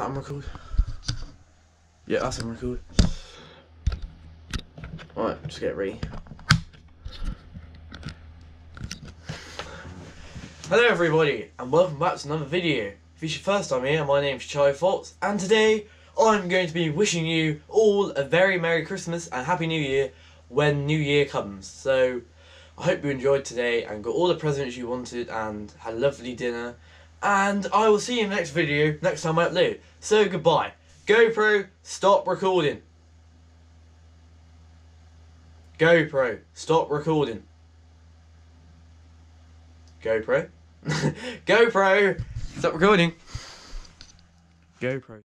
I'm record. Yeah, that's on record. Alright, just get ready. Hello everybody, and welcome back to another video. If it's your first time here, my name's Charlie Fox, and today I'm going to be wishing you all a very Merry Christmas and Happy New Year when New Year comes. So, I hope you enjoyed today and got all the presents you wanted and had a lovely dinner. And I will see you in the next video, next time I upload. So, goodbye. GoPro, stop recording. GoPro, stop recording. GoPro. GoPro, stop recording. GoPro.